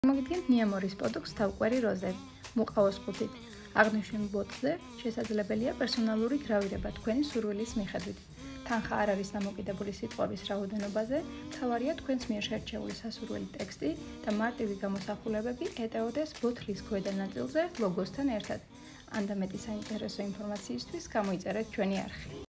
მოგიდგენთ ნიამორის პროდუქტს თავკვერი როზები, მუყაოს ყუთით. აღნიშნულ ბოთლზე შესაძლებელია პერსონალური გრავირება თქვენი სურვილის მიხედვით. თანხა არ არის დამოკიდებული სიტყვების რაოდენობაზე, მთავარია თქვენს მიერ შერჩეული სასურველი ტექსტი და მარტივი გამოსახულებები ეტეოდეს ბოთლის ქვედა ნაწილზე ლოგოსთან ერთად. ან და მეტი საინტერესო ინფორმაციისთვის გამოიწერეთ ჩვენი არხი.